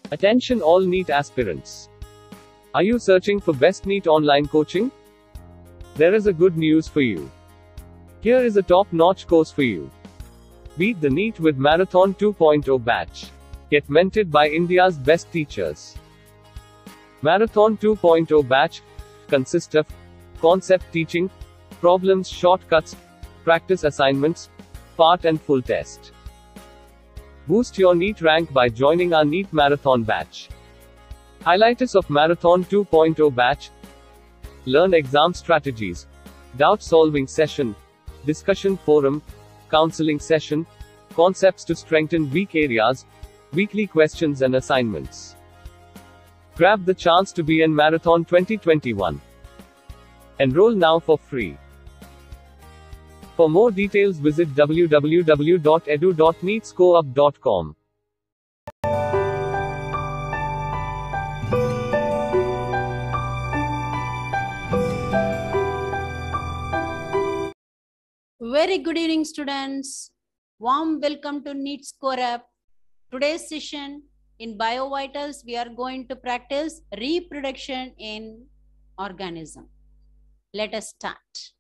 Attention all NEET aspirants. Are you searching for best NEET online coaching? There is a good news for you. Here is a top-notch course for you. Beat the NEET with Marathon 2.0 batch. Get mentored by India's best teachers. Marathon 2.0 batch consists of concept teaching, problems, shortcuts, practice assignments, part and full test. Boost your NEET rank by joining our NEET Marathon batch. Highlights of Marathon 2.0 batch: learn exam strategies, doubt solving session, discussion forum, counseling session, concepts to strengthen weak areas, weekly questions and assignments. Grab the chance to be in Marathon 2021. Enroll now for free. For more details visit www.edu.neetscoreup.com. Very good evening, students. Warm welcome to NEET Score Up. Today's session in BioVitals, we are going to practice reproduction in organism. Let us start.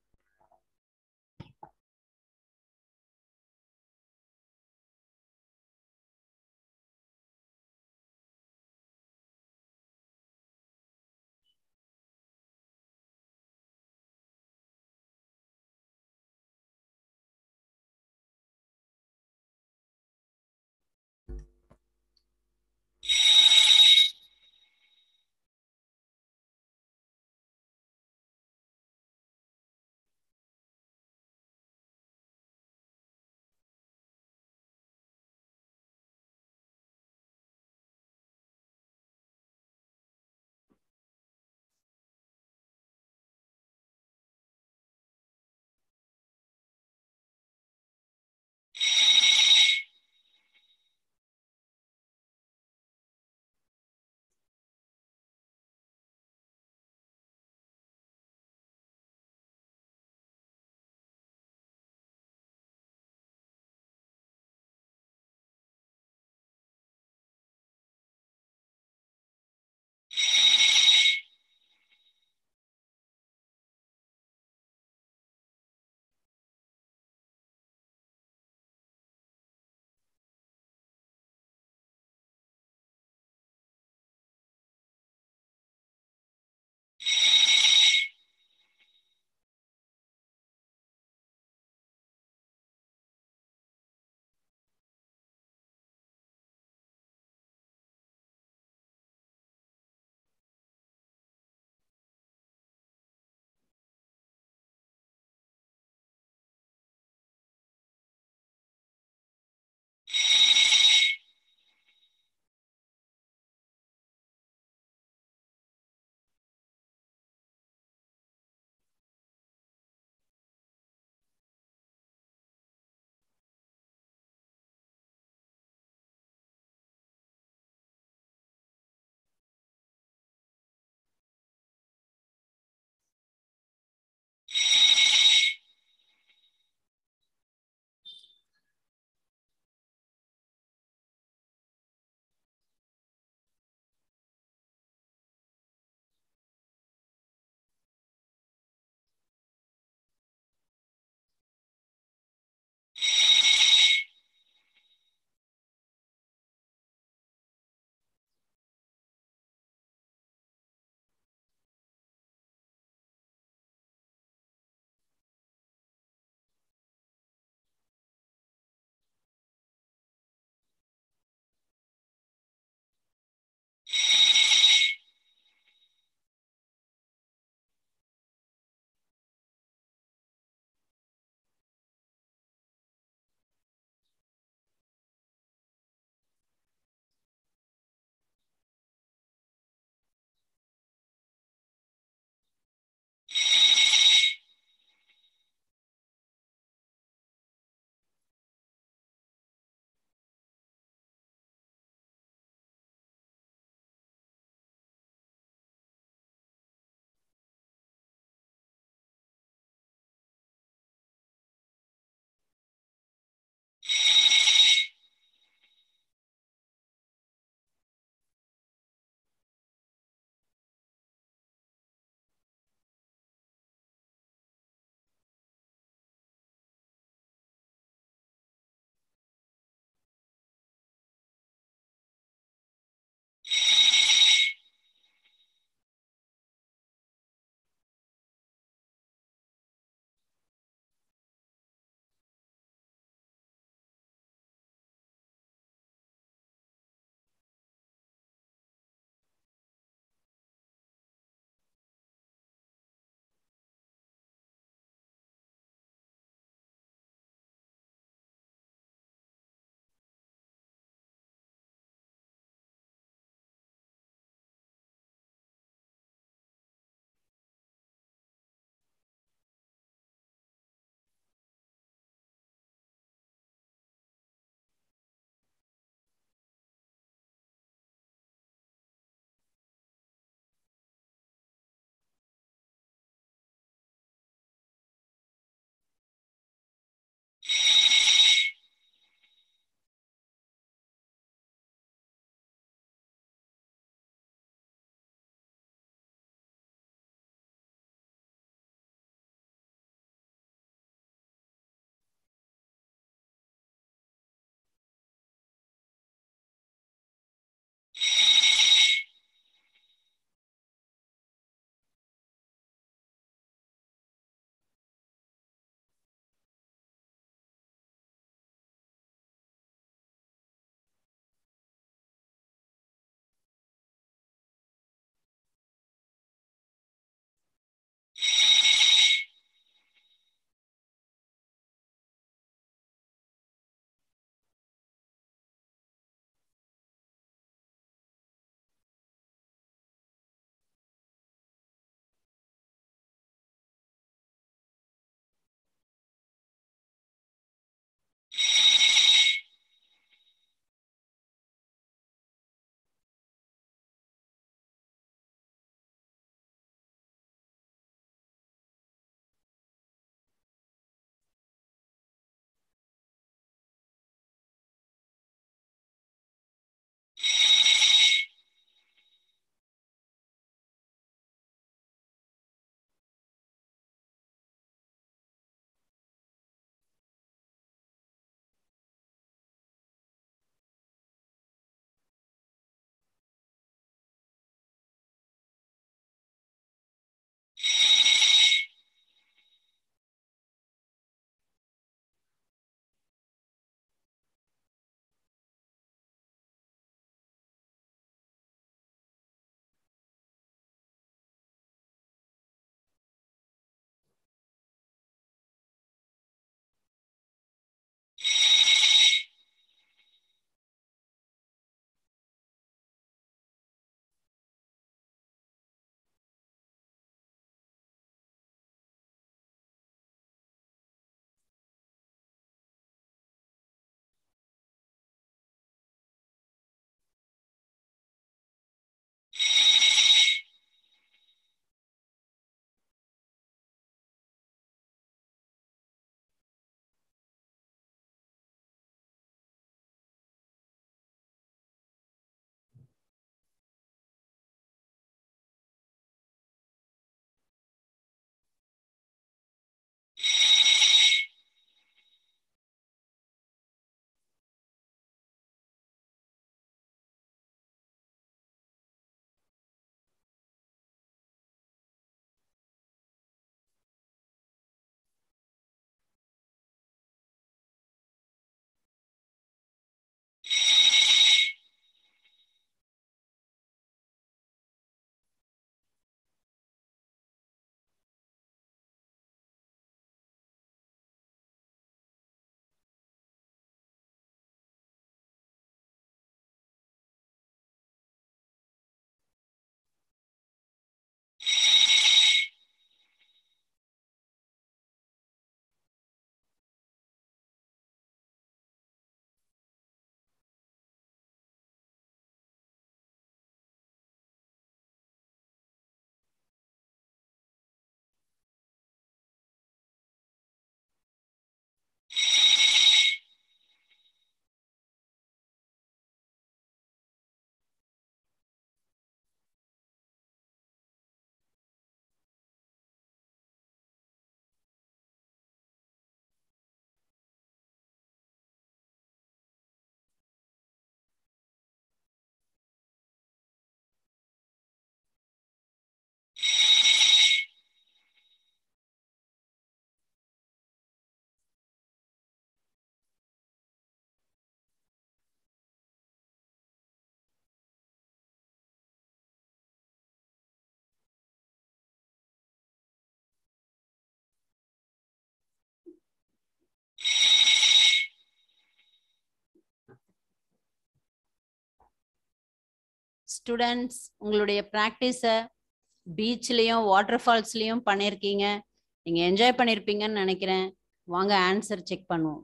Students உங்களுடைய ப்ராக்டிஸை பீச்லேயும் water ஃபால்ஸ்லேயும் பண்ணியிருக்கீங்க. நீங்கள் enjoy பண்ணியிருப்பீங்கன்னு நினைக்கிறேன். வாங்க answer check பண்ணுவோம்.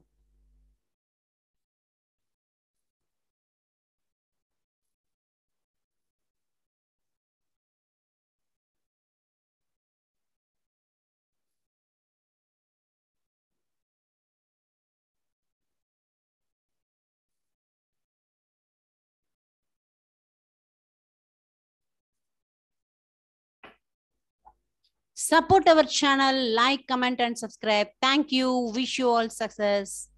Support our channel, like, comment, and subscribe. Thank you. Wish you all success.